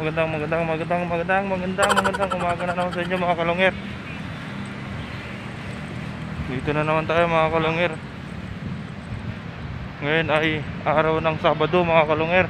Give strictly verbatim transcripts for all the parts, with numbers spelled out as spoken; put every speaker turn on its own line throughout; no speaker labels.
magandang magandang magandang magandang magandang magandang umaga na naman sa inyo mga kalongger. Dito na naman tayo mga kalongger. Ngayon ay araw ng Sabado mga kalongger.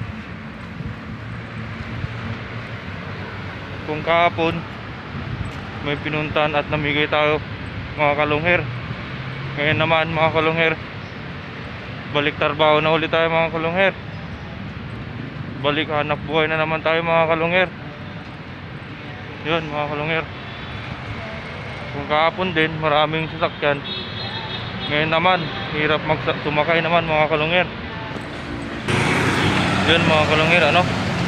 Kung kahapon may pinuntahan at namigay tayo mga kalongger, ngayon naman mga kalongger, balik trabaho na ulit tayo mga kalongger. Balik hanap buhay na naman tayo mga kalongger. Yun mga kalongger. Kung kahapon din maraming sasakyan, ngayon naman hirap magsumakay naman mga kalongger. Yun mga kalongger, ano,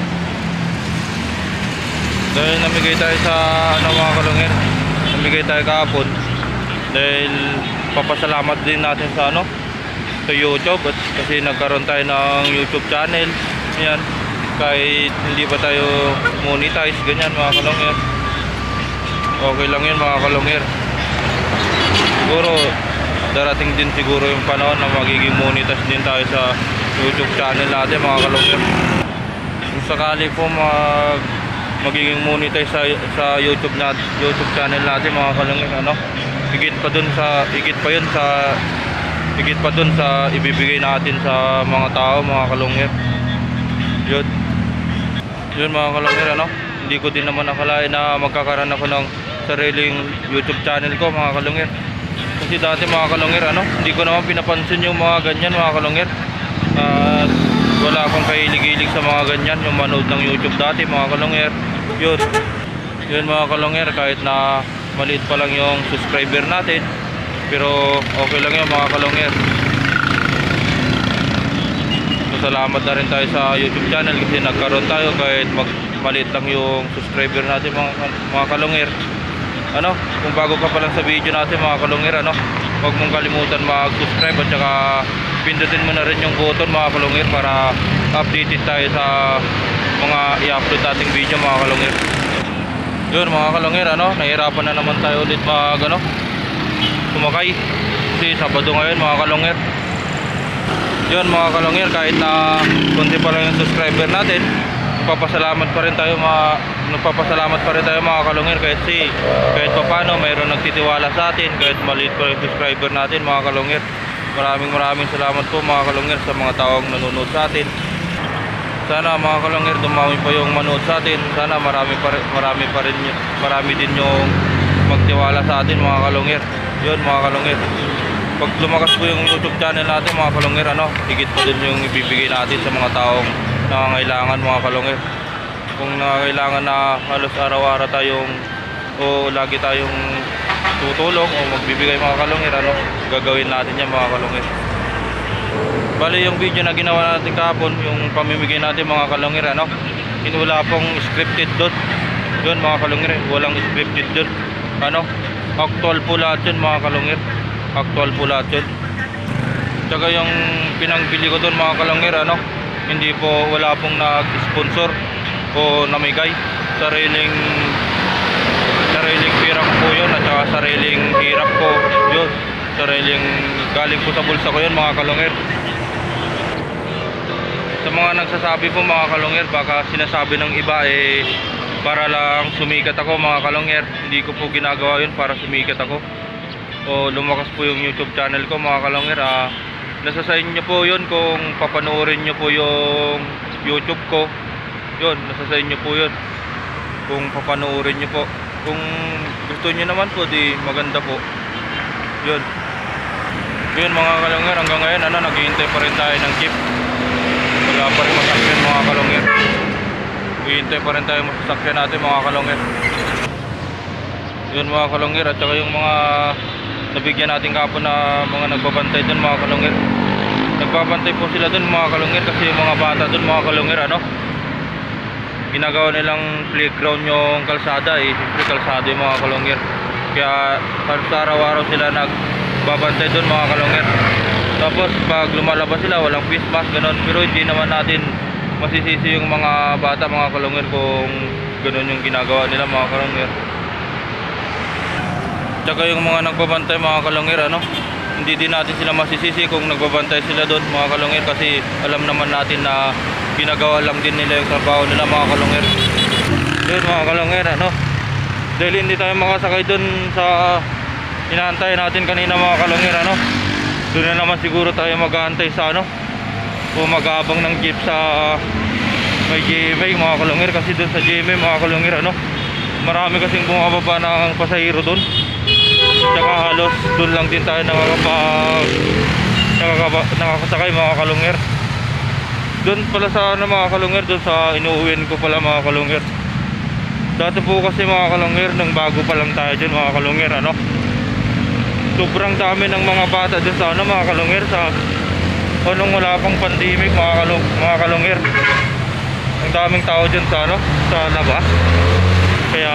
dahil namigay tayo sa ano mga kalongger, namigay tayo kahapon dahil papasalamat din natin sa ano, sa YouTube, at kasi nagkaroon tayo ng YouTube channel. Yan, kahit hindi pa tayo monetize, ganyan mga kalongger, okay lang yun mga kalongger. Siguro darating din siguro yung panahon na magiging monetize din tayo sa YouTube channel natin mga kalongger. Kung sakali po mag magiging monetize sa, sa YouTube na YouTube channel natin mga kalongger, ano, higit pa dun sa higit pa yun sa higit pa dun sa ibibigay natin sa mga tao mga kalongger. Yun yun mga kalongger, ano, hindi ko din naman akalain na magkakaroon ako ng sariling YouTube channel ko mga kalongger. Kasi dati mga kalongger, ano, hindi ko naman pinapansin yung mga ganyan mga kalongger. At wala akong kahilig-hilig sa mga ganyan, yung manood ng YouTube dati mga kalongger. Yun yun mga kalongger, kahit na maliit pa lang yung subscriber natin, pero okay lang yun mga kalongger. Salamat na rin tayo sa YouTube channel kasi nagkaroon tayo kahit mag maliit lang yung subscriber natin mga, mga kalongger. Ano, kung bago ka pa lang sa video natin mga kalongger, ano, huwag mong kalimutan mag-subscribe at saka pindutin mo na rin yung button mga kalongger para updated tayo sa mga i-upload nating video mga kalongger. Yun mga kalongger, ano, nahirapan na naman tayo ulit mag ano, sumakay kasi Sabado ngayon mga kalongger. Yun mga kalongger, kahit na konti pa lang yung subscriber natin, nagpapasalamat pa rin tayo mga nagpapasalamat pa rin tayo mga kalongger, kahit si kahit pa paano mayroon nagtitiwala sa atin, kahit maliit pa yung subscriber natin mga kalongger. Maraming maraming salamat po mga kalongger sa mga taong nanonood sa atin. Sana mga kalongger dumami pa yung manood sa atin. Sana marami pa rin, marami pa rin marami din yung magtiwala sa atin mga kalongger. Yun mga kalongger, pag lumakas po yung YouTube channel natin mga kalongger, ano, higit pa din yung ibibigay natin sa mga taong nangangailangan mga kalongger. Kung nangangailangan na halos araw-araw tayong o lagi tayong tutulong o magbibigay mga kalongger, ano, gagawin natin yan mga kalongger. Bali yung video na ginawa natin kahapon, yung pamimigay natin mga kalongger, ano, wala pong scripted doon. Yun mga kalongger, walang scripted doon. Ano, actual po lahat yun mga kalongger. Actual po lahat yun. Tsaka yung pinangbili ko doon mga kalongger, ano, hindi po, wala pong nag-sponsor o namigay. Sariling sariling pira ko po yun, at saka sariling hirap ko yun. Sariling galing po sa bulsa ko yun mga kalongger. Sa mga nagsasabi po mga kalongger, baka sinasabi ng iba eh para lang sumikat ako mga kalongger. Hindi ko po ginagawa yun para sumikat ako o lumakas po yung YouTube channel ko mga kalongger. Ah, nasa sa inyo po yun kung papanoorin nyo po yung YouTube ko. Yun, nasa sa inyo po yun kung papanoorin nyo po. Kung gusto nyo naman po, di maganda po. Yun yun mga kalongger, hanggang ngayon, ano, naghihintay pa rin tayo ng jeep. Wala pa rin masakyan mga kalongger. Naghihintay pa rin tayo masakyan natin mga kalongger. Yun mga kalongger, at saka yung mga nabigyan natin kapon na mga nagbabantay dun mga kalongger. Nagbabantay po sila dun mga kalongger kasi yung mga bata dun mga kalongger, ano, ginagawa nilang playground yung kalsada eh. Siyempre kalsada yung mga kalongger, kaya sa araw-araw sila nagbabantay dun mga kalongger. Tapos pag lumalabas sila walang face mask, ganon. Pero hindi naman natin masisisi yung mga bata mga kalongger kung ganon yung ginagawa nila mga kalongger. Tsaka yung mga nagbabantay mga kalongger, ano, hindi din natin sila masisisi kung nagbabantay sila doon mga kalongger, kasi alam naman natin na ginagawa lang din nila yung trabaho nila mga kalungir. Yun mga kalungir, ano, dahil hindi tayo makasakay dun sa inaantay natin kanina mga kalungir, ano, doon na naman siguro tayo mag-aantay sa ano o mag-aabang ng jeep sa may G M A mga kalungir, kasi dun sa G M A mga kalungir, ano, marami kasing bumababa ng pasahero dun, tsaka halos dun lang din tayo nakakapag nakakaba, nakakasakay mga kalungir. Dun pala sa ano mga kalungir, dun sa inuuwian ko pala mga kalungir. Dati po kasi mga kalungir, nung bago pa lang tayo dyan mga kalungir, ano, sobrang dami ng mga bata dun sa ano mga kalungir, sa anong wala pang pandemic mga, kalung, mga kalungir. Ang daming tao dyan sa ano, sa labas. Kaya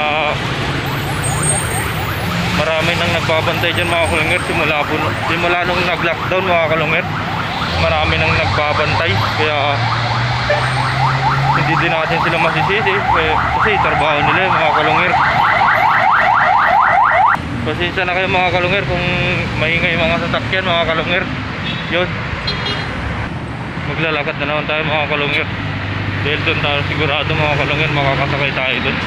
marami nang nagbabantay dyan mga kalungir simula, po, simula nung nag-lockdown mga kalungir. Marami nang nagbabantay, kaya hindi din natin sila masisisi eh, kasi trabaho nila yung mga kalungir. Pasensya na kayo mga kalungir kung maingay mga sasakyan mga kalungir. Yun, maglalakad na naman tayo mga kalungir, dahil doon tayo sigurado mga kalungir makakasakay tayo doon.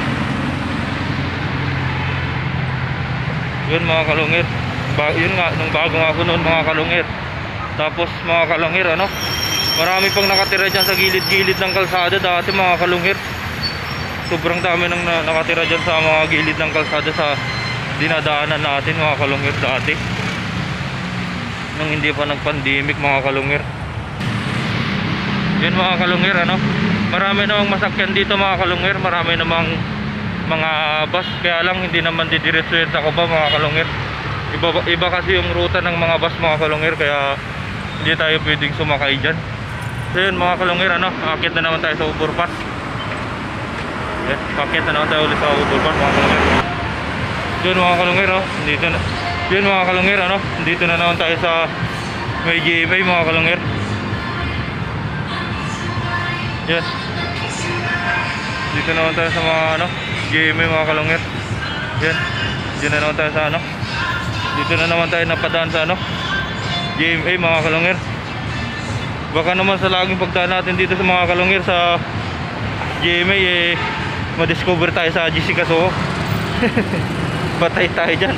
Yun mga kalungir, ba yun nga, nung bago nga ako noon mga kalungir. Tapos mga kalungir, ano, marami pang nakatira dyan sa gilid-gilid ng kalsada dati mga kalungir. Sobrang dami nang nakatira dyan sa mga gilid ng kalsada sa dinadaanan natin mga kalungir dati, nung hindi pa nag-pandemic mga kalungir. Yun mga kalungir, ano, marami namang masakyan dito mga kalungir, marami namang mga bus, kaya lang hindi naman didiretsuhin sa Cubao mga kalungir. Iba, iba kasi yung ruta ng mga bus mga kalungir, kaya hindi tayo pwedeng sumakay dyan. So yun mga kalungir, ano, akit na naman tayo sa overpass. Yes, akit na naman tayo ulit sa overpass mga kalungir. Yun mga kalungir, oh, dito na. Yun mga kalungir, ano, dito na naman tayo sa may G M A mga kalungir. Yes, dito naman tayo sa mga ano G M A mga kalungir. Yan, dito na naman tayo sa ano, dito na naman tayo napadaan sa ano G M A mga kalungir. Baka naman sa laging pagdaan natin dito sa mga kalungir sa G M A eh, madiscover tayo sa G C Kaso. Patay tayo dyan.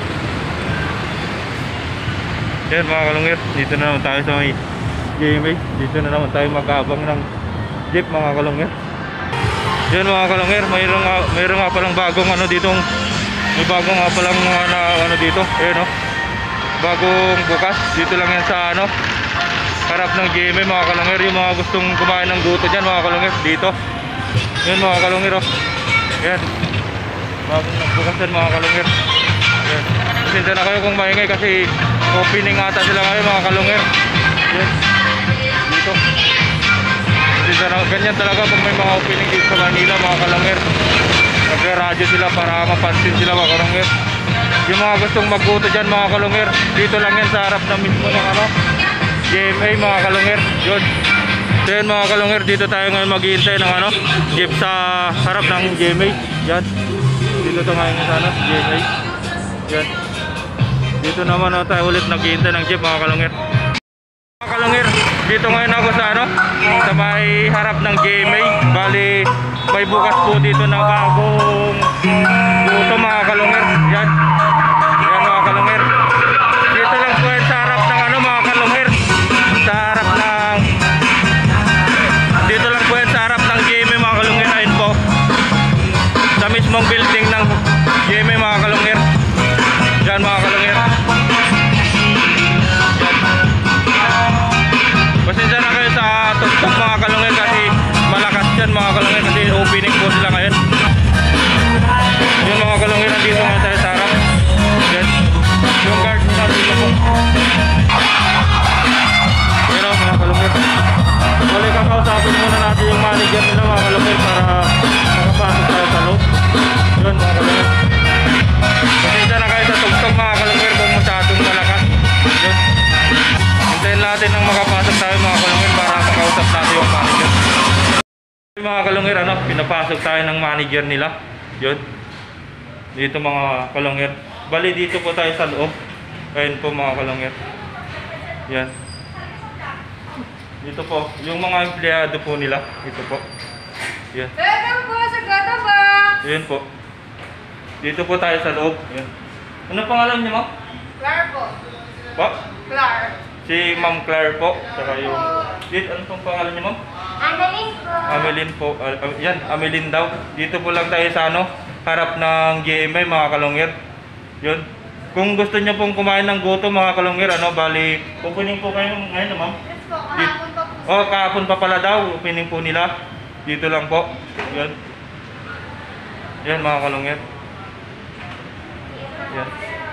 Yan mga kalungir, dito na naman tayo sa may G M A. Dito na naman tayo mag-aabang ng jeep mga kalungir. Yan mga kalungir, mayroon nga, mayroon nga palang bagong ano ditong, may bagong nga palang mga na, ano dito, eh no, bagong bukas. Dito lang yan sa ano, harap ng G M A mga kalungir. Yung mga gustong kumain ng guto dyan mga kalungir, dito. Yan mga kalungir, oh. Yan, bagong nagbukas yan mga kalungir. Yan, pasensya na kayo kung maingay kasi opening ata sila ngayon mga kalungir. Yan, dito. Ganyan talaga pag may mga opening dito sa Manila mga kalungir, nagre-radyo sila para mapansin sila mga kalungir. Yung mga gustong magbuto dyan mga kalungir, dito lang yan sa harap na mismo ng ano G M A mga kalungir. Yun, so yun mga kalungir, dito tayo ngayon maghihintay ng ano jeep sa harap ng G M A. Yan, dito to ngayon sa ano G M A. Yan, dito naman na tayo ulit naghihintay ng jeep mga kalungir. Mga kalungir, dito ngayon ako sa ano, sa may harap ng G M A. Bali, may bukas po dito na bagong buto mga kalungir. Yan, yan mga kalungir. Dito lang po yan sa harap ng ano mga kalungir, sa harap ng, dito lang po yan sa harap ng G M A mga kalungir. Ayun po, sa mismong building ng G M A mga kalungir. Yan mga kalungir. Pasensya na kayo sa tuktok mga kalungir kasi malakas yan mga kalungir, kasi opening po sila ngayon. Yun mga kalungir, nandito nga tayo sa harap. Yan, yung guard nila dito po. Yan o mga kalungir. Bali, kakausapin muna natin yung manager nila mga kalungir para makapasok tayo sa loob. Yun mga kalungir. Pasensya na kayo sa tuktok mga kalungir kung masyadong malakas. Yun, hintayin natin nang makapasok tayo mga kalungir para makausap natin yung manager. Mga kalungir, ano, pinapasok tayo ng manager nila. Yun, dito mga kalungir. Bali, dito po tayo sa loob. Ayun po mga kalungir. Yan. Dito po, yung mga empleyado po nila. Ito po. Yan.
Welcome po sa Goto ba?
Yan po. Dito po tayo sa loob. Yan. Ano pangalan niyo, ma'am?
Claire po.
Po?
Claire.
Si Ma'am Claire po. Saka yung... Dito, ano pong pangalan niyo, ma'am?
Annalyn po.
Amelin po. Uh, uh, yan, Amelin daw. Dito po lang tayo sa ano, harap ng G M A, mga kalungir. Yun. Kung gusto niyo pong kumain ng goto, mga kalungir, ano, bali, opening po kayo ngayon, ma'am?
Yes po, kahapon pa po.
Oh, kahapon pa pala daw, opening po nila. Dito lang po. Yan. Yan, mga kalungir. Yan.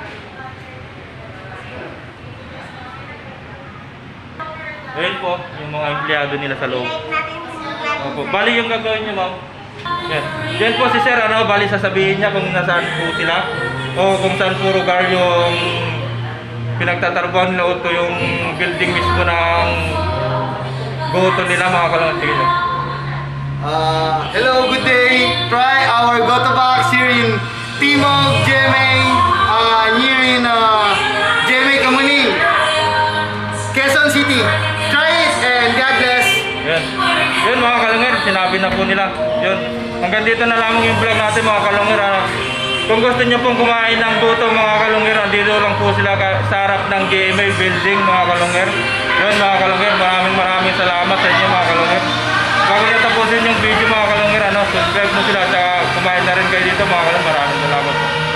Ayun po, yung mga empleyado nila sa loob.
Like natin yung
Opo. Bali yung gagawin niyo, ma'am. Yan. Yan po si sir, ano, bali sasabihin niya kung nasaan po sila o kung saan po lugar yung pinagtatrabaho nila o to yung building mismo ng goto nila, mga kalungir. Sige, sir.
Uh, hello, good day. Try our Goto Box here in Timog, G M A, uh, here in uh, G M A Kamuning, Quezon City. Try it and God bless.
Yan. Yun, mga kalungir, sinabi na po nila. Yun. Hanggang dito na lamang yung vlog natin, mga kalungir. Ano? Kung gusto nyo pong kumain ng goto, mga kalungir, dito lang po sila sa harap ng G M A building, mga kalungir. Yun, mga kalungir, maraming maraming salamat sa inyo, mga kalungir. Bago nyo tapusin yung video, mga kalungir, ano, subscribe mo sila at kumain na rin kayo dito, mga kalungir. Maraming salamat po.